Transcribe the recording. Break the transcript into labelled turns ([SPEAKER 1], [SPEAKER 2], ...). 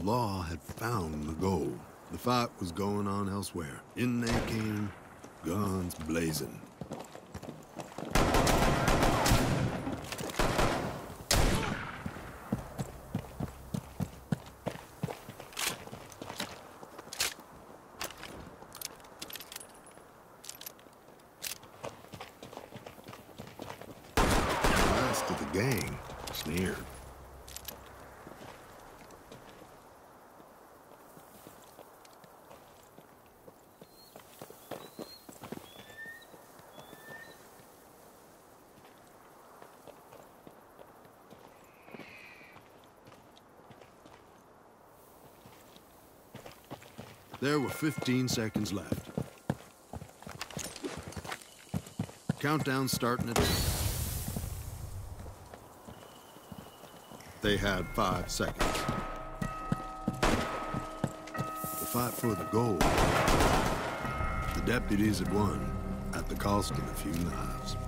[SPEAKER 1] law had found the gold. The fight was going on elsewhere. In they came, guns blazing. The rest of the gang sneered. There were 15 seconds left. Countdown starting at... They had 5 seconds. The fight for the gold. The deputies had won at the cost of a few lives.